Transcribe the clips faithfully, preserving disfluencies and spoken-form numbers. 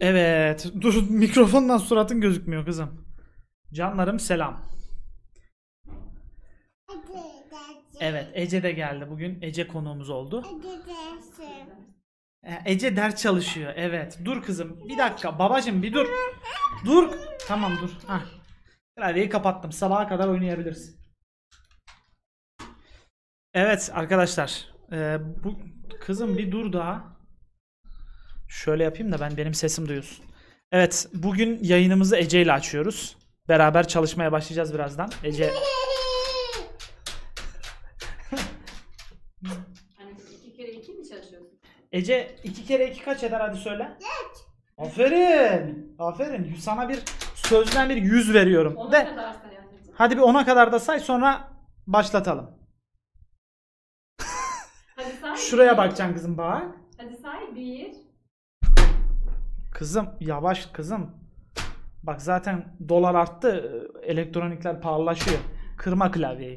Evet. Dur, mikrofondan suratın gözükmüyor kızım. Canlarım selam. Evet, Ece de geldi. Bugün Ece konuğumuz oldu. Ee, Ece ders çalışıyor. Evet. Dur kızım. Bir dakika. Babacım bir dur. Dur. Tamam dur. Hah. Klavyeyi kapattım. Sabaha kadar oynayabiliriz. Evet arkadaşlar. Ee, bu kızım bir dur daha. Şöyle yapayım da ben benim sesim duyulsun. Evet, bugün yayınımızı Ece ile açıyoruz. Beraber çalışmaya başlayacağız birazdan. Ece Hani iki kere iki mi çalışıyorsun? Ece iki kere iki kaç eder hadi söyle. Aferin. Aferin. Sana bir sözden bir yüz veriyorum. Ona De. kadar say anneciğim. Hadi bir ona kadar da say sonra başlatalım. Hadi say. Şuraya bir. bakacaksın kızım bak. Hadi say. Bir. Kızım yavaş kızım. Bak zaten dolar arttı. Elektronikler pahalılaşıyor. Kırma klavyeyi.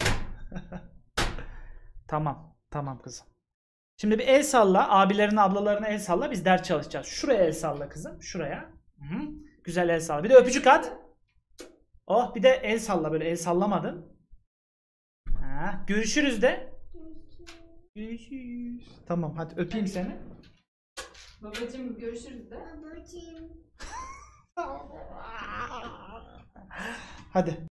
Tamam. Tamam kızım. Şimdi bir el salla. Abilerine ablalarına el salla. Biz ders çalışacağız. Şuraya el salla kızım. Şuraya. Hı-hı. Güzel el salla. Bir de öpücük at. Oh bir de el salla. Böyle el sallamadın. Ha, görüşürüz de. Görüşürüz. Tamam hadi öpeyim seni. Babacığım görüşürüz de. Hadi.